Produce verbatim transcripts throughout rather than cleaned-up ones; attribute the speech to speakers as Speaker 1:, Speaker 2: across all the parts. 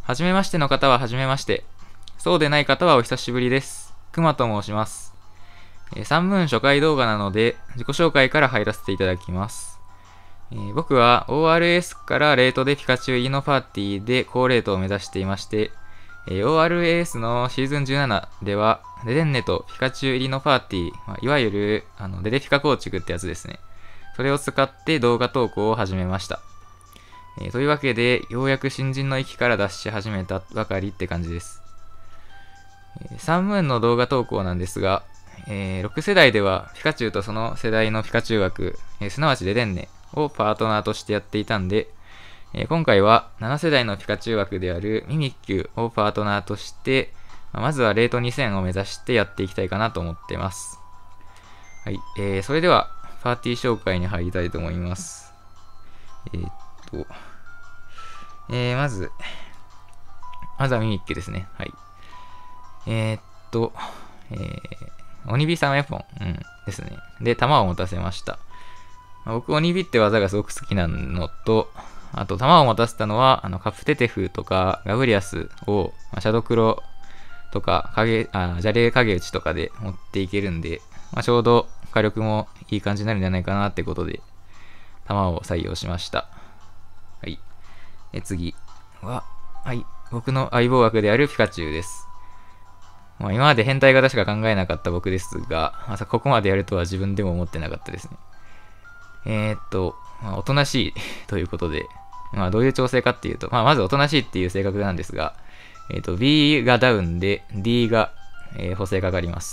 Speaker 1: はじめましての方ははじめまして。そうでない方はお久しぶりです。くまと申します。えー、三文初回動画なので、自己紹介から入らせていただきます。えー、僕は オーアールエス からレートでピカチュウ入りのパーティーで高レートを目指していまして、えー、オーアールエス のシーズンじゅうななでは、デデンネとピカチュウ入りのパーティー、まあ、いわゆるあのデデピカ構築ってやつですね。それを使って動画投稿を始めました。えー、というわけで、ようやく新人の域から脱し始めたばかりって感じです。えー、サンムーンの動画投稿なんですが、えー、ろく世代ではピカチュウとその世代のピカチュウ枠、えー、すなわちデデンネをパートナーとしてやっていたんで、えー、今回はなな世代のピカチュウ枠であるミミッキュをパートナーとして、まあ、まずはレートにせんを目指してやっていきたいかなと思っています。はい、えー、それではパーティー紹介に入りたいと思います。えー、っと、えー、まず、まずはミミッキュですね。はい。えー、っと、えー、鬼火さんウェポン、うん、ですね。で、弾を持たせました。まあ、僕、鬼火って技がすごく好きなのと、あと、弾を持たせたのは、あのカプテテフとかガブリアスを、まあ、シャドクロとか影あ、邪霊影打ちとかで持っていけるんで、まあ、ちょうど火力もいい感じになるんじゃないかなってことで、弾を採用しました。はい。え次は、はい、僕の相棒枠であるピカチュウです。まあ、今まで変態型しか考えなかった僕ですが、まさかここまでやるとは自分でも思ってなかったですね。えー、っと、まあ、おとなしいということで、まあ、どういう調整かっていうと、まあ、まずおとなしいっていう性格なんですが、えー、っと、B がダウンで D が、えー、補正かかります。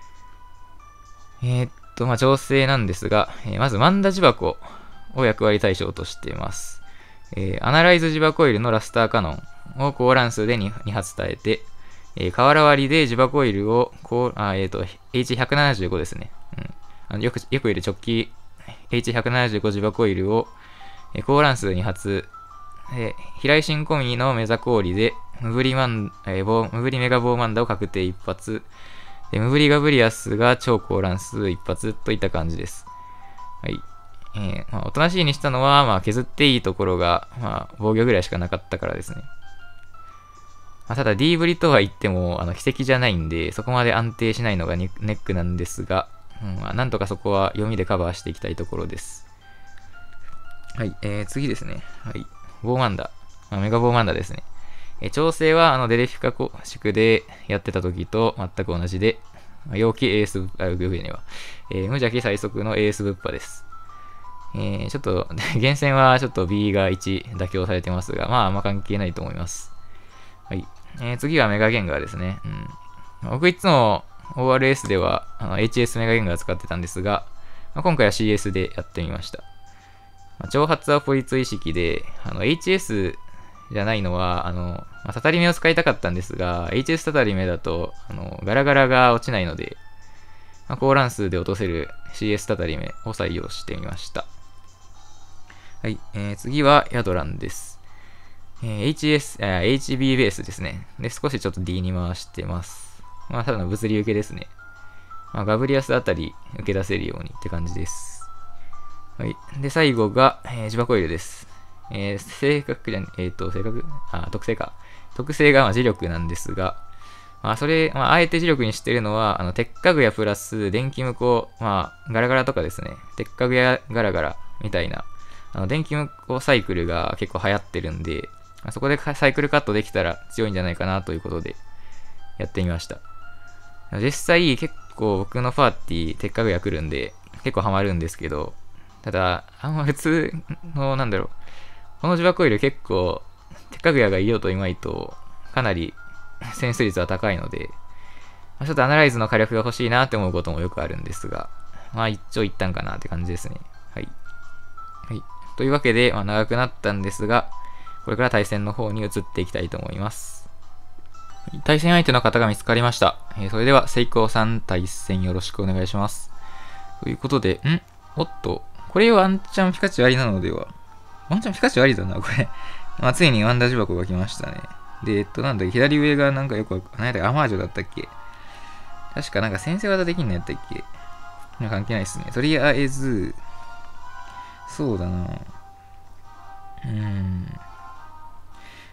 Speaker 1: えー、っと、まあ、調整なんですが、えー、まずマンダ磁箱を役割対象としています。えー、アナライズ磁場コイルのラスターカノンを高乱数で 2, 2発耐えて、えー、瓦割りで磁場コイルをこうあ、えー、と エイチひゃくななじゅうご ですね、うん、あのよくよくいる直帰 エイチひゃくななじゅうご 磁場コイルを、えー、高乱数に発、えー、飛来新込みのメザ氷でムブリマン、えー、ムブリメガボーマンダを確定一発でムブリガブリアスが超高乱数一発といった感じです。はい。えーまあ、おとなしいにしたのは、まあ、削っていいところが、まあ、防御ぐらいしかなかったからですね。まあ、ただ D ブリとは言ってもあの奇跡じゃないんで、そこまで安定しないのがネックなんですが、うんまあ、なんとかそこは読みでカバーしていきたいところです。はい、えー、次ですね。はい。ボーマンダ。まあ、メガボーマンダですね。えー、調整はあのデレフィカ構築でやってた時と全く同じで、まあ、陽気エース、あ、グーフには、えー、無邪気最速のエースブッパです。えー、ちょっと、厳選はちょっと B がいち妥協されてますが、まあ、あんま関係ないと思います。はい。えー、次はメガゲンガーですね。うん。僕いつも オーアールエス ではあの エイチエス メガゲンガー使ってたんですが、まあ、今回は シーエス でやってみました。まあ、挑発はポリツ意識で、あの エイチエス じゃないのは、あの、まあ、たたり目を使いたかったんですが、エイチエス たたり目だと、あの、ガラガラが落ちないので、まあ、高乱数で落とせる シーエス たたり目を採用してみました。はい、えー、次はヤドランです。えー、エイチエス、えー、エイチビー ベースですね。で、少しちょっと D に回してます。まあ、ただの物理受けですね。まあ、ガブリアスあたり受け出せるようにって感じです。はい。で、最後が、えー、磁場コイルです。えー、性格じゃん、えっ、ー、と、性格あ、特性か。特性がまあ磁力なんですが、まあ、それ、まあ、あえて磁力にしてるのは、あの、鉄家具やプラス電気向こう、まあ、ガラガラとかですね。鉄家具やガラガラみたいな、あの電気向こうサイクルが結構流行ってるんで、そこでサイクルカットできたら強いんじゃないかなということでやってみました。実際結構僕のパーティー鉄家具や来るんで結構ハマるんですけど、ただあんま普通のなんだろう、この磁場コイル結構鉄家具屋がいようといまいとかなりセンス率は高いので、ちょっとアナライズの火力が欲しいなって思うこともよくあるんですが、まあ一長一短かなって感じですね。はい。はい。というわけで、まあ、長くなったんですが、これから対戦の方に移っていきたいと思います。対戦相手の方が見つかりました。えー、それでは、セイコーさん対戦よろしくお願いします。ということで、んおっと、これワンチャンピカチュウありなのでは、ワンチャンピカチュウありだな、これ。まあ、ついにワンダージ箱が来ましたね。で、えっと、なんだ左上がなんかよくわかんない。何やったっけ、アマージョだったっけ。確かなんか先生技できんのやったっけ。関係ないですね。とりあえず、そうだな。うーん。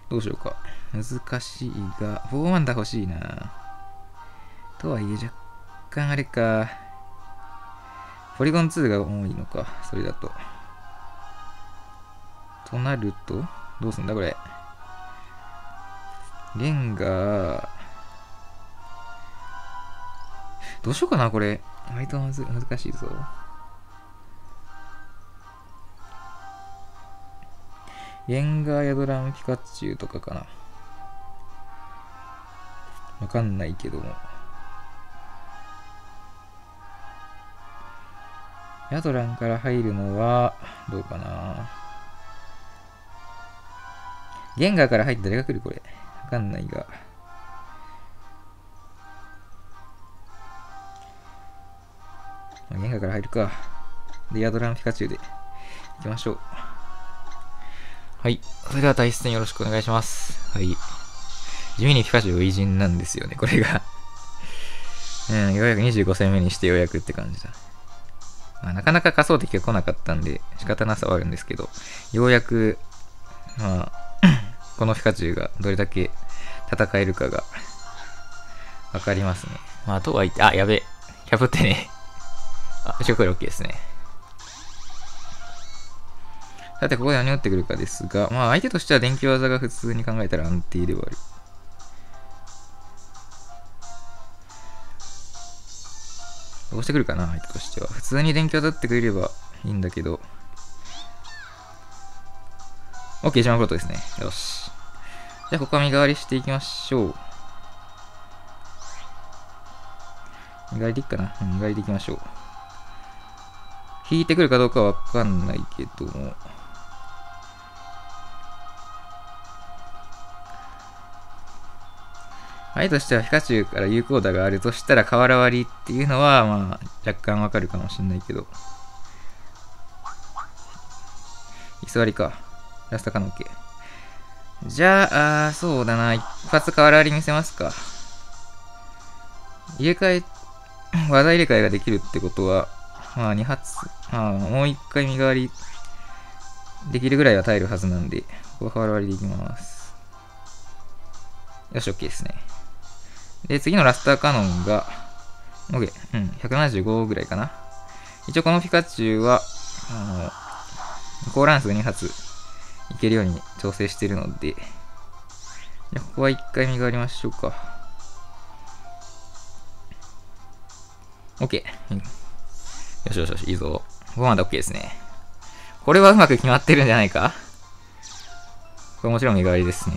Speaker 1: どうしようか。難しいが、フォーマンダ欲しいな。とはいえ若干あれか。ポリゴンツーが多いのか、それだと。となると、どうすんだこれ。レンガ、どうしようかな、これ。割とむず難しいぞ。ゲンガーヤドランピカチュウとかかな。わかんないけども。ヤドランから入るのは、どうかな。ゲンガーから入って誰が来るこれ。わかんないが。ゲンガーから入るか。で、ヤドランピカチュウで行きましょう。はい。それでは対戦よろしくお願いします。はい。地味にピカチュウ偉人なんですよね、これが。うん、ようやくにじゅうご戦目にしてようやくって感じだ。まあ、なかなか仮想敵が来なかったんで仕方なさはあるんですけど、ようやく、まあ、このピカチュウがどれだけ戦えるかがわかりますね。まあ、とはいって、あ、やべえ。キャプってね。あ、一応これ OK ですね。さて、ここで何を打ってくるかですが、まあ、相手としては電気技が普通に考えたら安定ではある。どうしてくるかな、相手としては。普通に電気技打ってくれればいいんだけど。OK、一番ことですね。よし。じゃあ、ここは身代わりしていきましょう。身代わりでいいかな、うん、身代わりでいきましょう。引いてくるかどうかはわかんないけども。相手としてはピカチュウから有効打があるとしたら瓦割りっていうのはまあ若干わかるかもしれないけど。居座りか。ラストカノン系。じゃあ、あそうだな。一発瓦割り見せますか。入れ替え、技入れ替えができるってことは、まあに発、まあもう一回身代わりできるぐらいは耐えるはずなんで、ここは瓦割りでいきます。よし、OK ですね。で、次のラスターカノンが、OK、うん、ひゃくななじゅうごぐらいかな。一応このピカチュウは、あの、高乱数に発いけるように調整しているので、じゃあここは一回身代わりましょうか。OK。よしよしよし、いいぞ。ここまで OK ですね。これはうまく決まってるんじゃないか？これもちろん身代わりですね。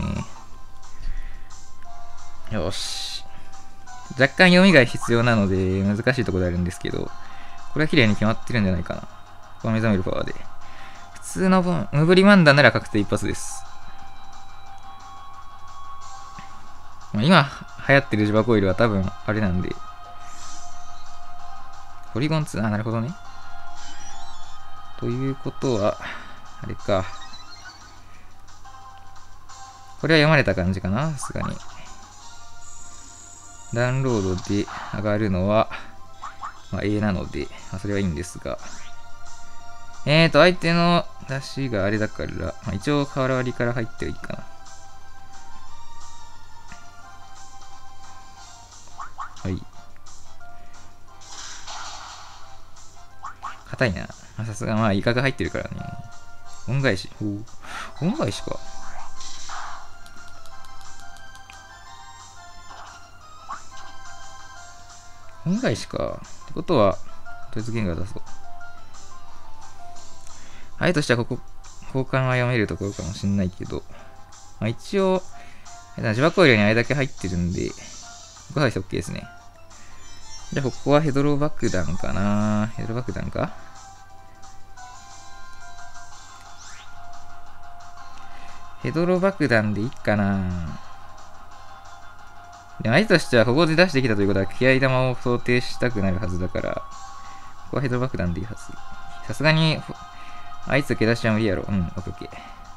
Speaker 1: よし。若干読みが必要なので難しいところであるんですけど、これは綺麗に決まってるんじゃないかな。ここは目覚めるパワーで。普通の分、ムブリマンダなら確定一発です。今流行ってるジバコイルは多分あれなんで。ポリゴンツー、あ、なるほどね。ということは、あれか。これは読まれた感じかな、さすがに。ダウンロードで上がるのは、まあ、A なので、まあ、それはいいんですが。えーと、相手の出しがあれだから、まあ、一応瓦割りから入ってはいいかな。はい。硬いな。さすが、まあ、イカが入ってるからね。恩返し。ほう。恩返しか。恩返しか。ってことは、とりあえずゲンガー出そう。相手としてはここ、交換は読めるところかもしんないけど、まあ、一応、ジバコイルにあれだけ入ってるんで、ここは OK ですね。じゃあ、ここはヘドロ爆弾かな。ヘドロ爆弾か。ヘドロ爆弾でいいかな。でも相手としてはここで出してきたということは気合玉を想定したくなるはずだから、ここはヘドロ爆弾でいいはず。さすがに、あいつ毛出しは無理やろ。うん、オッケーオッケー。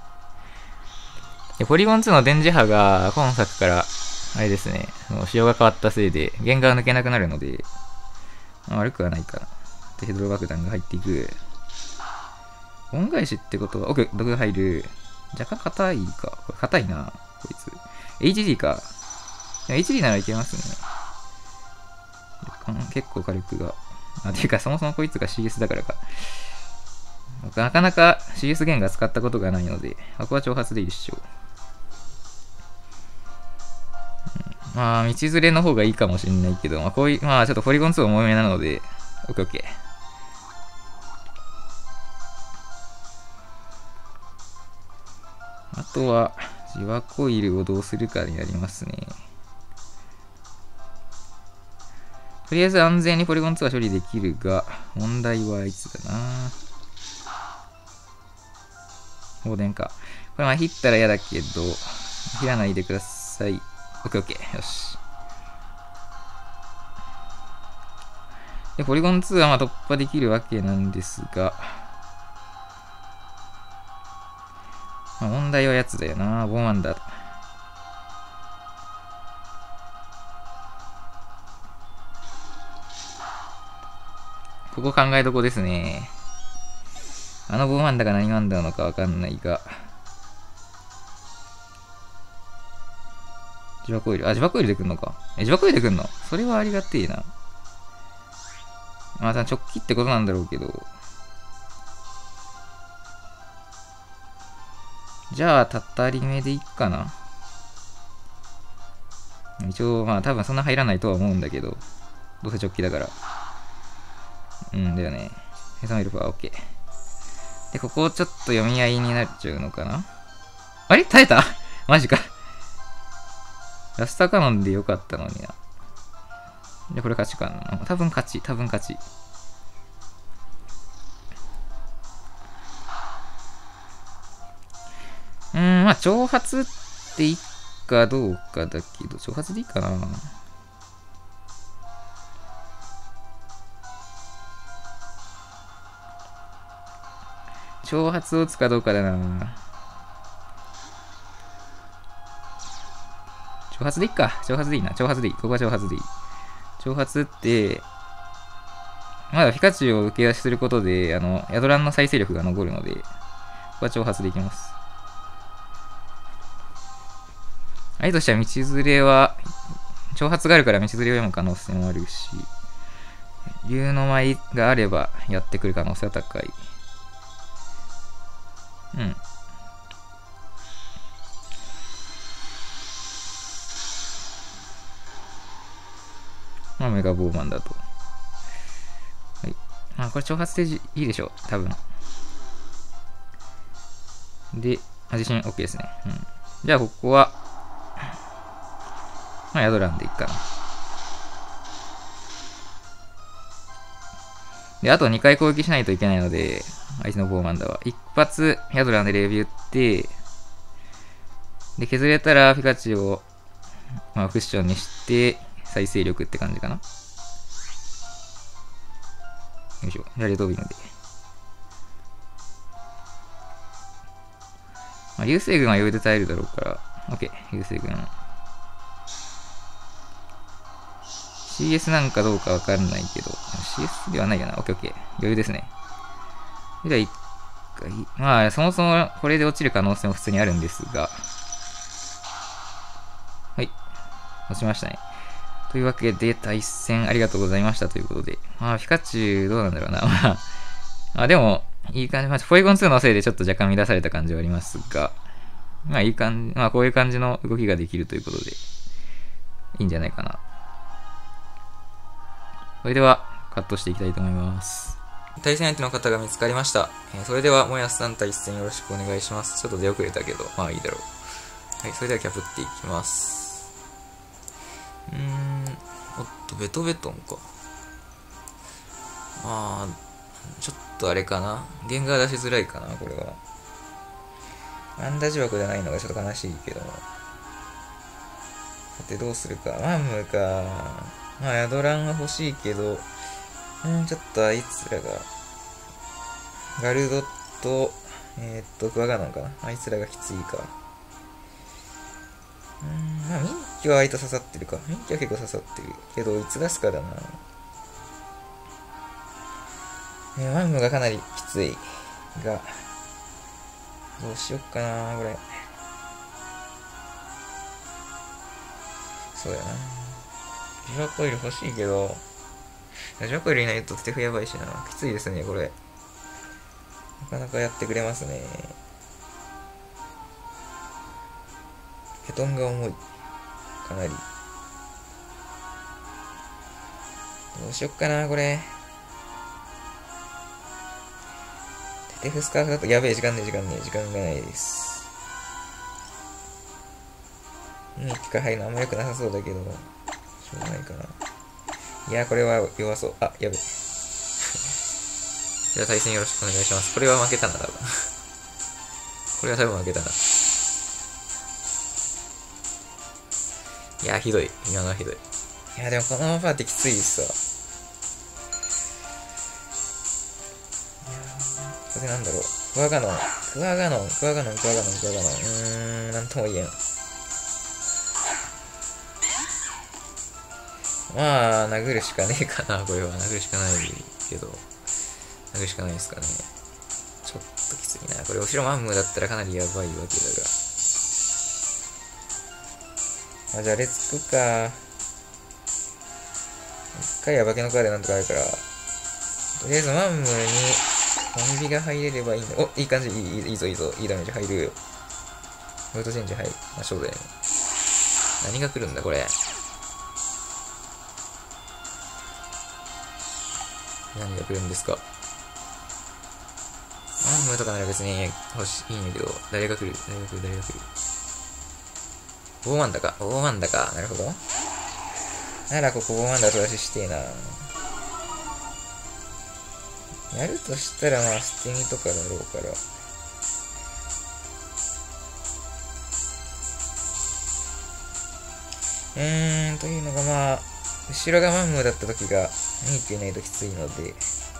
Speaker 1: で、ポリゴンツーの電磁波が今作から、あれですね、仕様が変わったせいで、弦が抜けなくなるので、まあ、悪くはないかな。で、ヘドロ爆弾が入っていく。恩返しってことは、オッケー、毒が入る。 若干硬いか。これ硬いな、こいつ。エイチディー か。エイチディー ならいけますね。結構火力が。あ、ていうか、そもそもこいつが シーエス だからか。なかなか シーエス 弦が使ったことがないので、ここは挑発でいいでしょう。うん、まあ、道連れの方がいいかもしれないけど、まあ、こういう、まあ、ちょっとポリゴンツー重めなので、オッケーオッケー。あとは、ジワコイルをどうするかになりますね。とりあえず安全にポリゴンツーは処理できるが、問題はあいつだな。放電か。これまあ切ったら嫌だけど、切らないでください。オッケーオッケー。よし。で、ポリゴンツーはまあ突破できるわけなんですが、まあ、問題はやつだよな。ボーマンダー。ここ考えどこですね。あのボーマンダーが何マンダーなのかわかんないが。ジワコイル。あ、ジワコイルで来んのか。え、ジワコイルで来んの？それはありがてえな。まあ、直帰ってことなんだろうけど。じゃあ、たったり目でいいかな。一応、まあ、多分そんな入らないとは思うんだけど。どうせ直帰だから。うん、だよね。ヘサミルフは OK。で、ここちょっと読み合いになっちゃうのかな。あれ耐えたマジか。ラスターカノンでよかったのにな。で、これ勝ちかな。多分勝ち、多分勝ち。うーん、まあ、挑発っていいかどうかだけど、挑発でいいかな。挑発を打つかどうかだな。挑発でいいか。挑発でいいな。挑発でいい。ここは挑発でいい。挑発って、まだピカチュウを受け出しすることで、あの、ヤドランの再生力が残るので、ここは挑発でいきます。相としては道連れは、挑発があるから道連れを読む可能性もあるし、竜の舞があればやってくる可能性は高い。うん。まあ、メガボーマンだと。はい。まあ、これ挑発でいいでしょう。多分。で、自信 OK ですね。うん。じゃあ、ここは、まあ、ヤドランでいいかな。で、あとにかい攻撃しないといけないので、あいつのボーマンダは。一発、ヤドランでレビューって、で、削れたらピカチュウを、まあ、クッションにして、再生力って感じかな。よいしょ。じゃあ、レッドビームで。まあ、流星群は余裕で耐えるだろうから、OK。流星群。シーエス なんかどうかわかんないけど、シーエス ではないよな。OK、OK。余裕ですね。じゃあ、一回、まあ、そもそもこれで落ちる可能性も普通にあるんですが、はい。落ちましたね。というわけで、対戦ありがとうございましたということで。まあ、ピカチュウどうなんだろうな。まあ、まあ、でも、いい感じ。まあ、ポリゴンツーのせいでちょっと若干乱された感じはありますが、まあ、いい感じ。まあ、こういう感じの動きができるということで、いいんじゃないかな。それでは、カットしていきたいと思います。対戦相手の方が見つかりました。えー、それでは、もやすさん対戦よろしくお願いします。ちょっと出遅れたけど、まあいいだろう。はい、それではキャプっていきます。うーん、おっと、ベトベトンか。まあ、ちょっとあれかな。ゲンガー出しづらいかな、これは。アンダー呪縛じゃないのがちょっと悲しいけども。さて、どうするか。マンムか。まあ、ヤドランは欲しいけど、うん、ちょっとあいつらが、ガルドと、えー、っと、クワガノンかな。あいつらがきついか。うん、まあ、ミンキは割と刺さってるか。ミンキは結構刺さってる。けど、いつ出すかだな。えー、マンムがかなりきつい。が、 どうしよっかな、これ。そうやな。ジバコイル欲しいけど、ジバコイルいないとテフやばいしな。きついですね、これ。なかなかやってくれますね。ヘトンが重い。かなり。どうしよっかな、これ。テテフスカーフだと、やべえ、時間ねえ、時間ねえ、時間がないです。うん、一回入るのあんま良くなさそうだけど、しょうがないかな。いや、これは弱そう。あ、やべえ。じゃあ対戦よろしくお願いします。これは負けたな、多分。これは多分負けたな。いや、ひどい。今のはひどい。いや、でもこのままパーティーきついですわ。これなんだろう。クワガノン。クワガノン、クワガノン、クワガノン、クワガノン。うーん、なんとも言えん。まあ、殴るしかねえかな、これは。殴るしかないけど。殴るしかないですかね。ちょっときついな。これ、後ろマンムーだったらかなりやばいわけだが。あ、じゃあ、レツくか。一回は化けのカーでなんとかあるから。とりあえず、マンムーに、鬼火が入れればいいんだ。お、いい感じ。いい、いい、いいぞ、いいぞ。いいダメージ入るよ。ウートチェンジ入る。まあ、そうだよね。何が来るんだ、これ。何が来るんですか。マンムーとかなら別に欲しいいんやけど、誰が来る誰が来る誰が来るボーマンダか。ボーマンダか。なるほど。ならここボーマンダ後出ししてえな。やるとしたらまあ捨て身とかだろうから。うーん、というのがまあ、後ろがマンムーだった時がミークいないときついので、うん、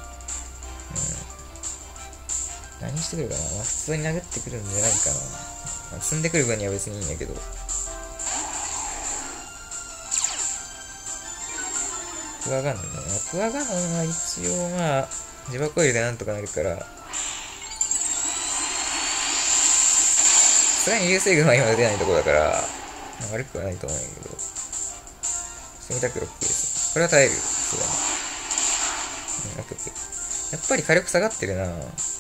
Speaker 1: 何してくるかな。まあ普通に殴ってくるんじゃないかな。まあ、積んでくる分には別にいいんやけど。クワガノンね。クワガノンは一応まあ、自爆コイルでなんとかなるから、さらに流星群は今出ないところだから、悪くはないと思うんやけど、住みたくロックですね。これは耐える。そうだね。うん、オッケーオッケー。やっぱり火力下がってるな。だ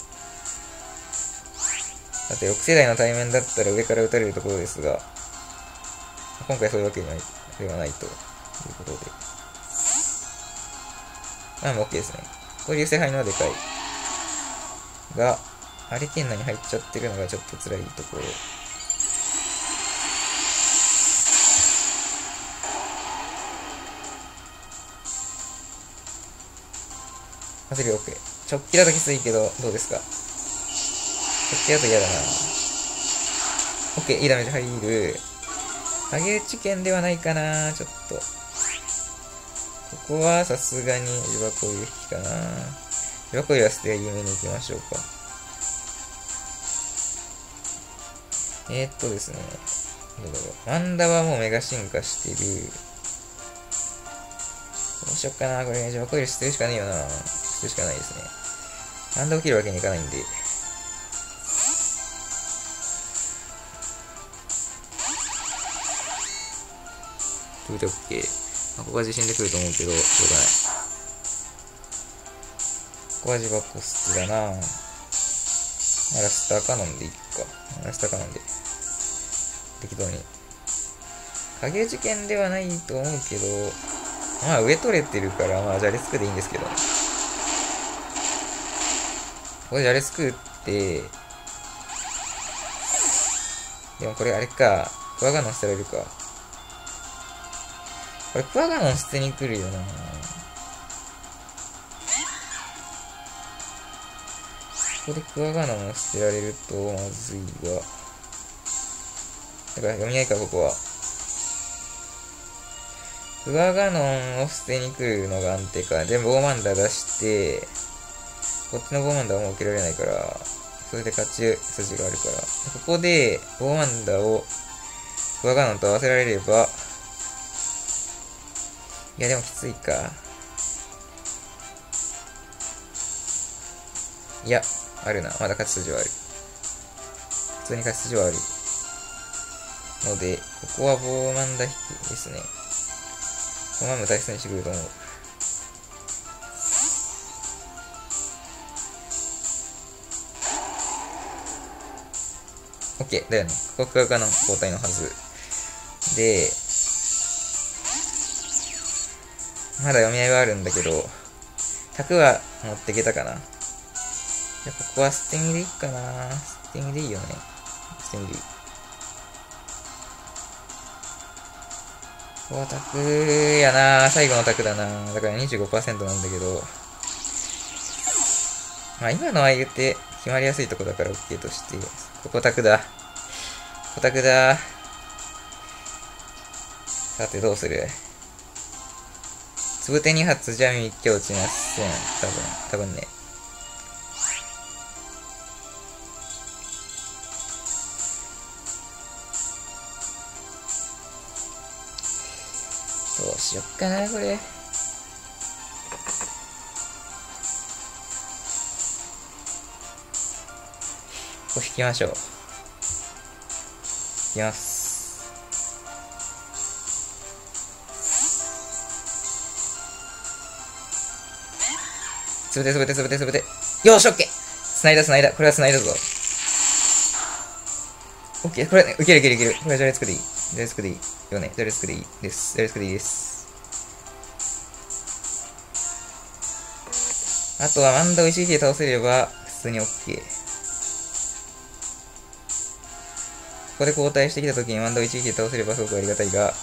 Speaker 1: ってろく世代の対面だったら上から撃たれるところですが、今回そういうわけにはではないということで。まあ、もう OK ですね。これ流星入るのはでかい。が、ハリケーン内に入っちゃってるのがちょっと辛いところ。焦り OK。直帰だときついけど、どうですか。直帰だと嫌だな。OK、いいダメージ入る。影打ち剣ではないかな、ちょっと。ここはさすがに自爆オイル引きかな。自爆オイルは捨て有名に行きましょうか。えー、っとですね。どうだろう。マンダはもうメガ進化してる。どうしよっかな。これ自爆オイル捨てるしかねえよな。捨てるしかないですね。マンダを切るわけにいかないんで。これで OK。まあ、ここは自信で来ると思うけど、しょうがない。ここは自爆捨てだな。まあ、ラスターカノンでいっか。ラスターカノンで。適当に。影事件ではないと思うけど、まあ上取れてるから、まあじゃあレスクでいいんですけど。ここでじゃあレスクって、でもこれあれか、クワガノン捨てられるか。これクワガノン捨てに来るよな。ここでクワガノンを捨てられるとまずいが。だから読み合いか、ここは。クワガノンを捨てに来るのが安定か。全部ボーマンダ出して、こっちのボーマンダはもう受けられないから、それで勝ち筋があるから。ここで、ボーマンダをクワガノンと合わせられれば、いやでもきついか。いや、あるな。まだ勝ち筋はある。 普通に勝ち筋はあるので、ここはボーマンダ引きですね。このまま大切にしてくると思う。OK だよね。ここクワカの交代のはず。で、まだ読み合いはあるんだけど、角は持っていけたかな。じゃあここは捨て身でいいかな。捨て身でいいよね。捨て身でいい。ここは角やな。最後の角だな。だから にじゅうごパーセント なんだけど、まあ今のは言って決まりやすいとこだから OK として、ここ角だ。ここ角だ。さてどうする？つぶてに発じゃみっき落ちません。多分、多分ね。どうしよっかな、これ。ここ引きましょう。引きます。つぶてつぶてつぶてつぶて。よーし、オッケー。繋いだ繋いだ。これは繋いだぞ。オッケー。これ、ね、いけるいけるいける。これはじゃれつくでいい。じゃれつくでいい。よね。じゃれつくでいいです。じゃれつくでいいです。あとはマンダを一撃で倒せれば、普通に OK。ここで交代してきたときにマンダを一撃で倒せればすごくありがたいが、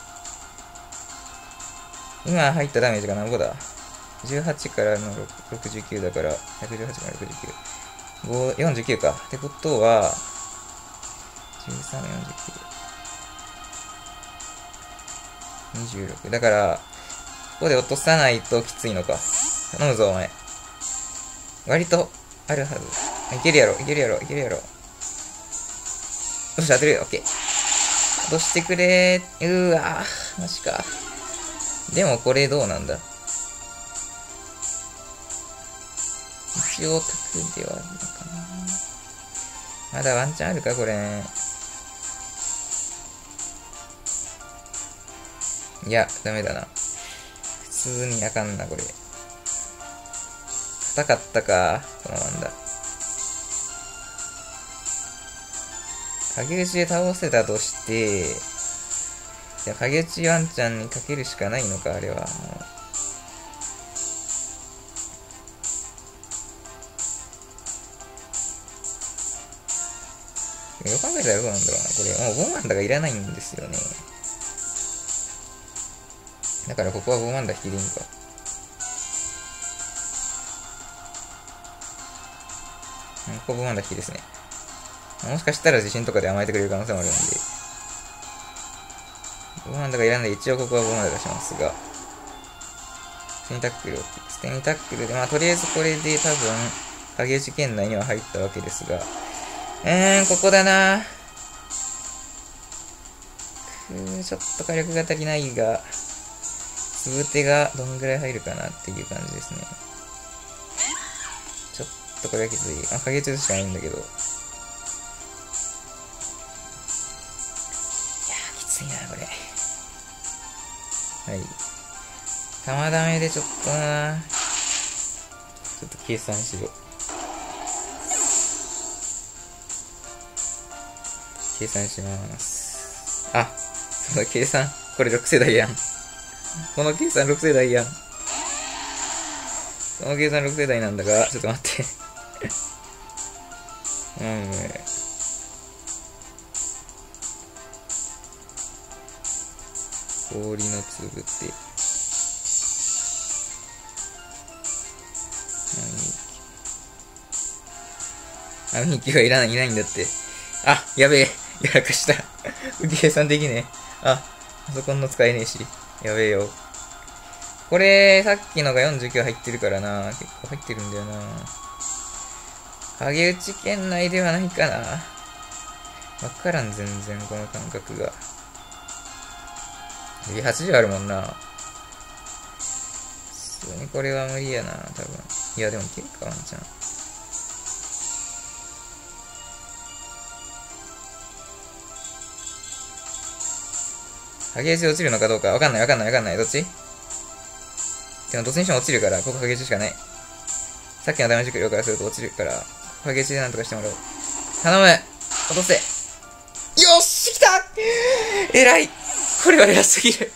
Speaker 1: 今入ったダメージが何ぼだ？じゅうはちからのろくじゅうきゅうだから、ひゃくじゅうはちからろくじゅうきゅう。よんじゅうきゅうか。ってことは、じゅうさん、よんじゅうきゅう。にじゅうろく。だから、ここで落とさないときついのか。頼むぞ、お前。割と、あるはず。いけるやろ、いけるやろ、いけるやろ。よし、当てるよ、オッケー。落としてくれー。うーわー、マジか。でもこれどうなんだ？一応、タクではあるのかな。まだワンチャンあるか、これ。いや、ダメだな。普通にあかんな、これ。硬かったか、このワンダ。影打ちで倒せたとして、じゃあ影打ちワンチャンにかけるしかないのか、あれは。よく考えたらどうなんだろうな。これ、もうボーマンダがいらないんですよね。だからここはボーマンダ引きでいいんか。うん、ここボーマンダ引きですね。もしかしたら地震とかで甘えてくれる可能性もあるので。ボーマンダがいらないで、一応ここはボーマンダ出しますが。捨てにタックルを、捨てにタックルで、まあとりあえずこれで多分、影打ち圏内には入ったわけですが。うーん、ここだな。くー、ちょっと火力が足りないが、つぶてがどんぐらい入るかなっていう感じですね。ちょっとこれはきつい。あ、影打ちしかないんだけど。いやー、きついな、これ。はい。玉ダメでちょっとな。ちょっと計算しよう。計算します。あ、そうだ、計算。これろく世代やん。この計算ろく世代やん。この計算ろく世代なんだが、ちょっと待って。うん。氷のつぶて。あ、ミキはいらない、いないんだって。あ、やべえ。やらかした。計算できねえ。あ、パソコンの使えねえし。やべえよ。これ、さっきのがよんじゅうきゅう入ってるからな。結構入ってるんだよな。影打ち圏内ではないかな。わからん、全然、この感覚が。はちじゅうあるもんな。普通にこれは無理やな、多分。いや、でもいけるか、ワンチャン。 影打ちで落ちるのかどうかわかんないわかんないわかんない。どっち？でもどっちにしても落ちるから、ここ影打ちしかない。さっきのダメージ量からすると落ちるから、影打ちでなんとかしてもらおう。頼む！落とせ！よし来た！偉い！これは偉すぎる。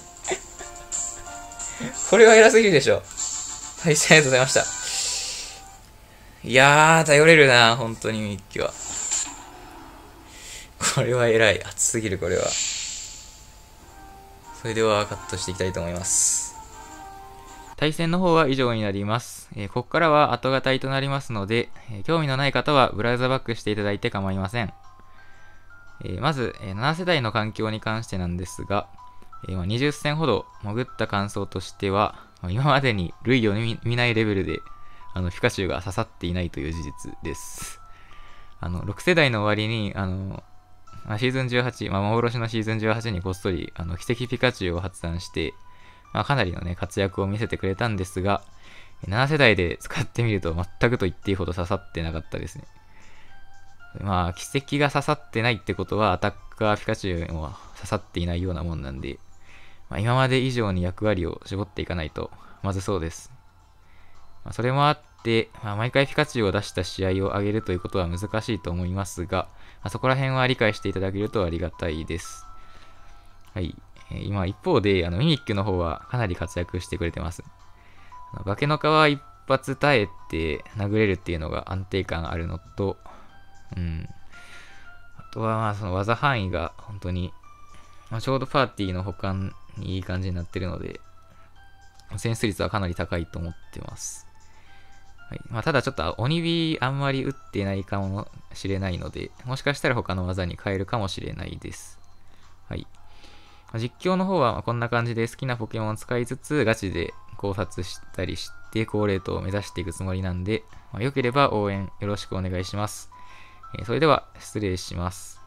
Speaker 1: これは偉すぎるでしょ。対戦ありがとうございました。いやー、頼れるな、本当にミッキーは。これは偉い。熱すぎる、これは。それではカットしていきたいと思います。対戦の方は以上になります。えー、ここからは後がたいとなりますので、えー、興味のない方はブラウザバックしていただいて構いません。えー、まず、えー、なな世代の環境に関してなんですが、えー、にじゅっ戦ほど潜った感想としては、今までに類を見ないレベルであのピカチュウが刺さっていないという事実です。あのろく世代の終わりにあのシーズンじゅうはち、まあ、幻のシーズンじゅうはちにこっそりあの奇跡ピカチュウを発案して、まあ、かなりの、ね、活躍を見せてくれたんですが、なな世代で使ってみると全くと言っていいほど刺さってなかったですね。まあ奇跡が刺さってないってことはアタッカーピカチュウも刺さっていないようなもんなんで、まあ、今まで以上に役割を絞っていかないとまずそうです。まあ、それもあって、まあ、毎回ピカチュウを出した試合を上げるということは難しいと思いますが、まあ、そこら辺は理解していただけるとありがたいです。はい。えー、今一方であのミミックの方はかなり活躍してくれてます。あの化けの皮一発耐えて殴れるっていうのが安定感あるのと、うん。あとはまあその技範囲が本当に、まあ、ちょうどパーティーの保管にいい感じになってるので、センス率はかなり高いと思ってます。はい、まあ、ただちょっと鬼火あんまり打ってないかもしれないので、もしかしたら他の技に変えるかもしれないです。はい。まあ、実況の方はこんな感じで好きなポケモンを使いつつ、ガチで考察したりして、高レートを目指していくつもりなんで、まあ、よければ応援よろしくお願いします。えー、それでは失礼します。